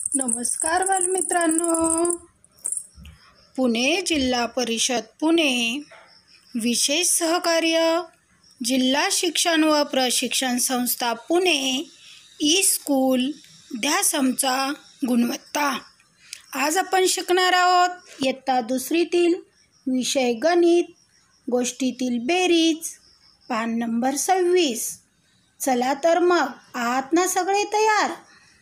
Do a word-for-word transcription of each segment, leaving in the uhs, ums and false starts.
नमस्कार बालमित्रांनो, पुणे जिल्हा परिषद पुणे विशेष सहकार्य जिल्हा शिक्षण व प्रशिक्षण संस्था पुणे ई स्कूल ध्यासमचा गुणवत्ता। आज आपण शिकणार आहोत इयत्ता दुसरीतील विषय गणित, गोष्टीतील बेरीज, पान नंबर सव्वीस। चला तर मग आहात ना सगळे तयार?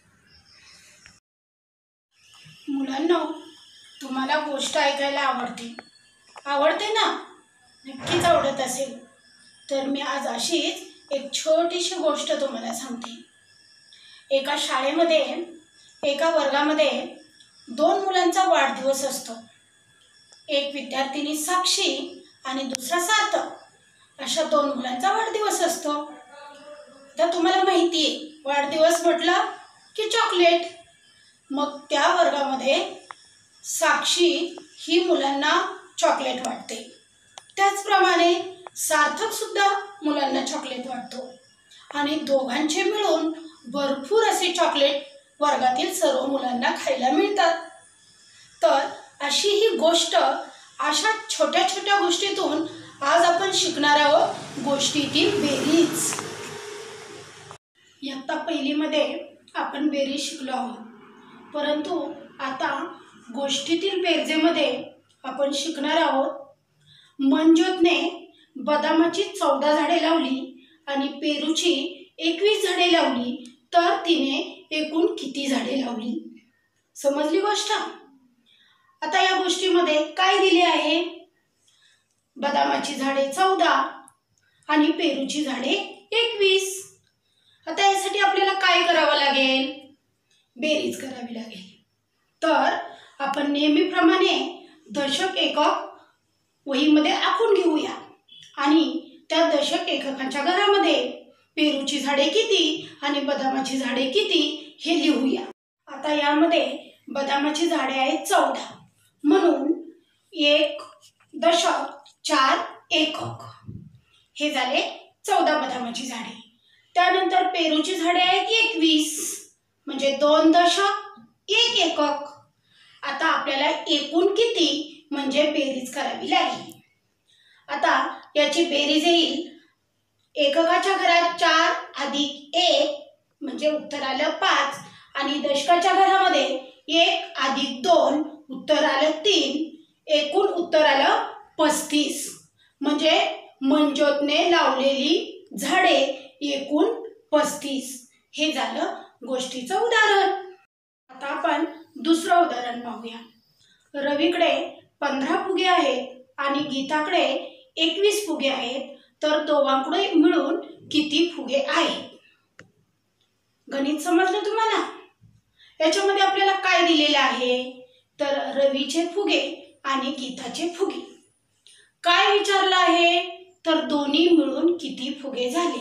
मुलांनो, तुम्हाला गोष्ट ऐकायला आवडते आवडते ना? नक्कीच आवडत असेल तर मी आज अशीच एक छोटीशी गोष्ट तुम्हाला सांगते। एका शाळेमध्ये एका वर्गामध्ये दोन मुलांचा वाढदिवस असतो। एक विद्यार्थिनी साक्षी आणि दुसरा सार्थक अशा दोन मुलांचा वाढदिवस असतो। तर तुम्हाला माहिती आहे, वाढदिवस म्हटलं की चॉकलेट। मग त्या वर्गामध्ये साक्षी ही मुलांना चॉकलेट वाटते, त्याचप्रमाणे सार्थक सुद्धा मुलांना चॉकलेट वाटतो आणि दोघांचे मिळून भरपूर असे चॉकलेट वर्गातील सर्व मुलांना खायला मिळतात। तर अशी ही गोष्ट, अशा छोट्या छोट्या गोष्टीतून आज आपण शिकणार आहोत गोष्टीतील बेरीज। इयत्ता पहिलीमध्ये आपण बेरीज शिकलो आहोत, परंतु आता गोष्टीतील बेरजेमध्ये आपण शिकणार आहोत मंजोतने बदामाची चौदा झाडे लावली आणि पेरूची एकवीस झाडे लावली, तर तिने एकूण किती झाडे लावली? समजली गोष्ट? आता या गोष्टीमध्ये काय दिले आहे? बदामाची झाडे चौदा आणि पेरूची झाडे एकवीस। आता यासाठी आपल्याला काय करावं लागेल? बेरीज करावी लागेल। तर आपण नेहमीप्रमाणे दशक एकक वहीमध्ये आखून घेऊया आणि त्या दशक एककाच्या घरामध्ये पेरूची झाडे किती आणि बदामाची झाडे किती हे लिहूया। आता यामध्ये बदामाची झाडे आहेत चौदा, म्हणून एक दशक चार एकक हे झाले चौदा बदामाची झाडे। त्यानंतर पेरूची झाडे आहेत एकवीस, म्हणजे दोन दशक एक एकक। आता आपल्याला एकूण किती म्हणजे बेरीज करावी लागेल। आता याची बेरीज येईल, एककाच्या घरात चार अधिक एक म्हणजे उत्तर आलं पाच, आणि दशकाच्या घरामध्ये एक अधिक दोन उत्तर आलं तीन, एकूण उत्तर आलं पस्तीस। म्हणजे मंजोतने लावलेली झाडे एकूण पस्तीस हे झालं गोष्टीचं उदाहरण। आता आपण दुसरं उदाहरण पाहूया। रवीकडे पंधरा फुगे आहेत आणि गीताकडे एकवीस फुगे आहेत, तर दोघांकडे मिळून किती फुगे आहेत? गणित समजलं तुम्हाला? याच्यामध्ये आपल्याला काय दिलेलं आहे? तर रवीचे फुगे आणि गीताचे फुगे। काय विचारलं आहे? तर दोन्ही मिळून किती फुगे झाले?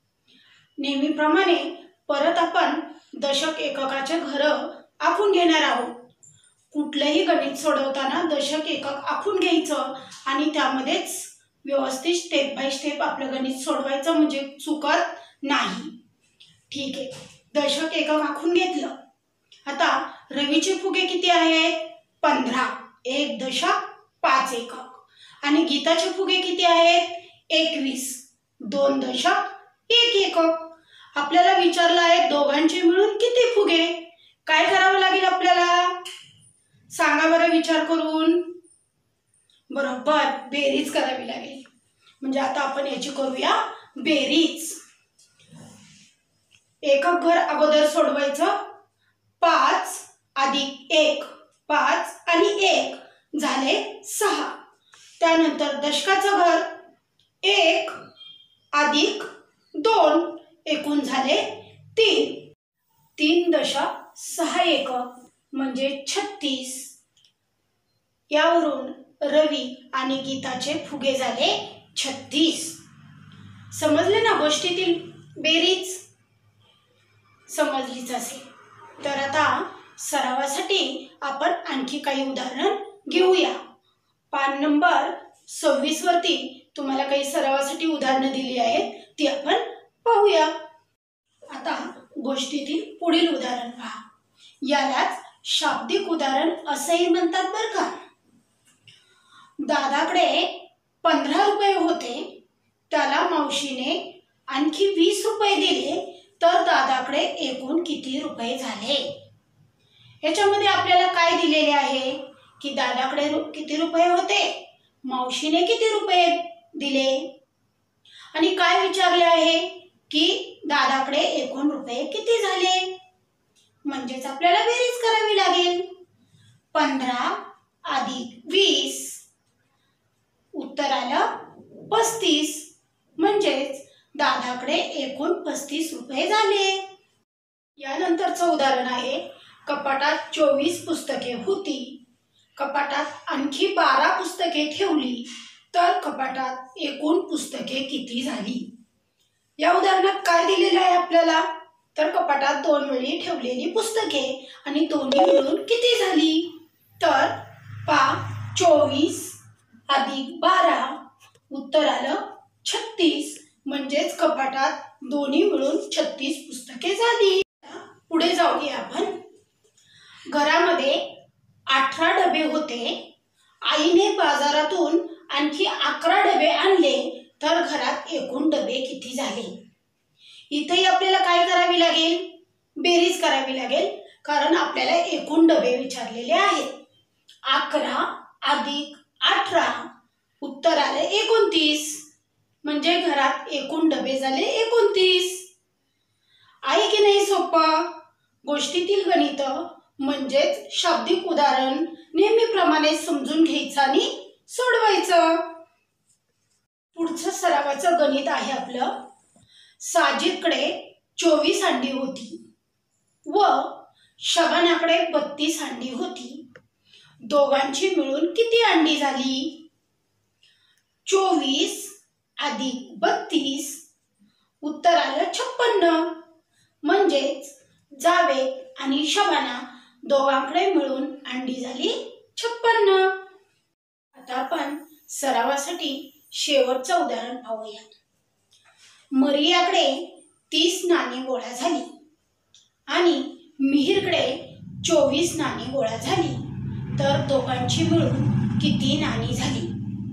नेहमीप्रमाणे परत आपण दशक एककाचे घर आखून घेणार आहोत। कुठलंही गणित सोडवताना दशक एकक आखून घ्यायचं आणि त्यामध्येच व्यवस्थित स्टेप बाय स्टेप आपलं गणित सोडवायचं, म्हणजे चुकत नाही। ठीक आहे, दशक एकक आखून घेतलं। आता रवीचे फुगे किती आहेत? पंधरा, एक दशक पाच एकक, आणि गीताचे फुगे किती आहेत? एकवीस, दोन दशक एक एकक। आपल्याला विचारलं आहे दोघांचे मिळून किती फुगे? काय करावं लागेल आपल्याला? सांगा बरं विचार करून। बरोबर, बेरीज करावी लागेल। म्हणजे आता आपण याची करूया बेरीज। एकक घर अगोदर सोडवायचं। पाच अधिक एक पाच आणि एक झाले सहा। त्यानंतर दशकाचं घर एक अधिक दोन एकूण झाले तीन, तीन दशक सहा एकक म्हणजे छत्तीस। यावरून रवी आणि गीताचे फुगे झाले छत्तीस। समजले ना गोष्टीतील बेरीज? समजलीच असेल तर आता सरावासाठी आपण आणखी काही उदाहरण घेऊया। पान नंबर सव्वीस वरती तुम्हाला काही सरावासाठी उदाहरणं दिली आहेत, ती आपण पाहूया। आता गोष्टीतील पुढील उदाहरण पहा। यालाच शाब्दिक उदाहरण असंही म्हणतात बरं का. दादाकडे पंधरा रुपये होते, त्याला मावशीने आणखी वीस रुपये दिले, तर दादाकडे एकूण किती रुपये झाले. याच्यामध्ये आपल्याला काय दिलेले आहे की दादाकडे किती रुपये होते, मावशीने किती रुपये दिले, आणि काय विचारले आहे की दादाकडे एकूण रुपये किती झाले. म्हणजेच आपल्याला बेरीज करावी लागेल. पंधरा अधिक वीस, उत्तर आलं पस्तीस. म्हणजेच दादाकडे एकूण पस्तीस रुपये झाले. यानंतरचं उदाहरण आहे, कपाटात चोवीस पुस्तके होती, कपाटात आणखी बारा पुस्तके ठेवली, तर कपाटात एकूण पुस्तके किती झाली. या उदाहरणात काय दिलेलं आहे आपल्याला, तर कपाटात दोन वेळी ठेवलेली पुस्तके आणि दोन्ही मिळून किती झाली. तर पा चोवीस अधिक बारा, उत्तर आलं छत्तीस. म्हणजेच कपाटात दोन्ही मिळून छत्तीस पुस्तके झाली. पुढे जाऊया आपण. घरामध्ये अठरा डबे होते, आईने बाजारातून आणखी अकरा डबे आणले, तर घरात एकूण डबे किती झाले. इथेही आपल्याला काय करावी लागेल, बेरीज करावी लागेल, कारण आपल्याला एकूण डबे विचारलेले आहेत. अकरा अधिक अठरा, उत्तर आले एकोणतीस. म्हणजे घरात एकूण डबे झाले एकोणतीस. आहे की नाही सोपं. गोष्टीतील गणित म्हणजेच शाब्दिक उदाहरण नेहमीप्रमाणे समजून घ्यायचं आणि सोडवायचं. पुढचं सरावाचं गणित आहे आपलं. साजिदकडे चोवीस अंडी होती व शबानाकडे बत्तीस अंडी होती, दोघांची मिळून किती अंडी झाली. चोवीस अधिक बत्तीस, उत्तर आलं छप्पन्न. म्हणजेच जावेद आणि शबाना दोघांकडे मिळून अंडी झाली छप्पन्न. आता आपण सरावासाठी शेवटचं उदाहरण पाहूया. मरियाकडे तीस नाणी गोळा झाली आणि मिहिरकडे चोवीस नाणी गोळा झाली, तर दोघांची मिळून किती नाणी झाली.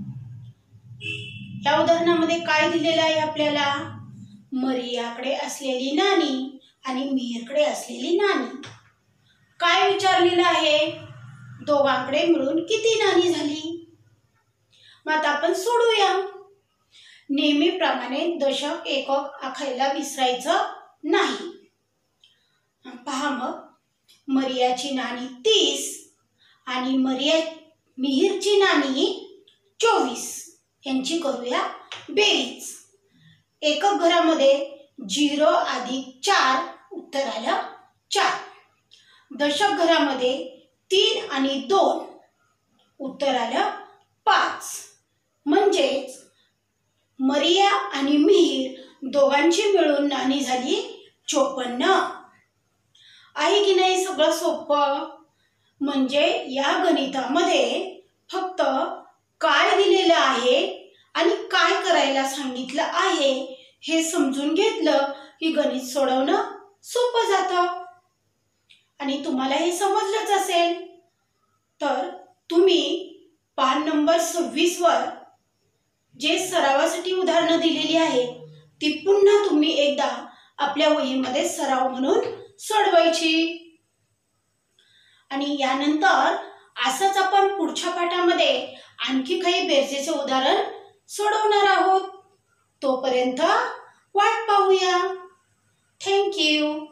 या उदाहरणामध्ये काय दिलेलं आहे आपल्याला, मरियाकडे असलेली नाणी आणि मिहिरकडे असलेली नाणी. काय विचारलेलं आहे, दोघांकडे मिळून किती नाणी झाली. मग आता आपण सोडूया. नेहमीप्रमाणे दशक एकक आखायला विसरायचं नाही. पहा मग, मरियाची नाणी तीस आणि मरिया मिहिरची नाणी चोवीस, यांची करूया बेरीज. एकक घरामध्ये झिरो अधिक चार, उत्तर आलं चार. दशक घरामध्ये तीन आणि दोन, उत्तर आलं पाच. म्हणजेच मरिया आणि मिहिर दोघांची मिळून नाणी झाली चोपन्न. आहे की नाही सगळं सोपं. म्हणजे या गणितामध्ये फक्त काय दिलेलं आहे आणि काय करायला सांगितलं आहे हे समजून घेतलं की गणित सोडवणं सोपं जातं. आणि तुम्हाला हे समजलंच असेल, तर तुम्ही पान नंबर सव्वीस वर जे सरावासाठी उदाहरणं दिलेली आहेत ती पुन्हा तुम्ही एकदा आपल्या वहीमध्ये सराव म्हणून सोडवायची. आणि यानंतर असंच आपण पुढच्या पाठामध्ये आणखी काही बेरजेचे उदाहरण सोडवणार आहोत. तोपर्यंत वाट पाहूया. Thank you.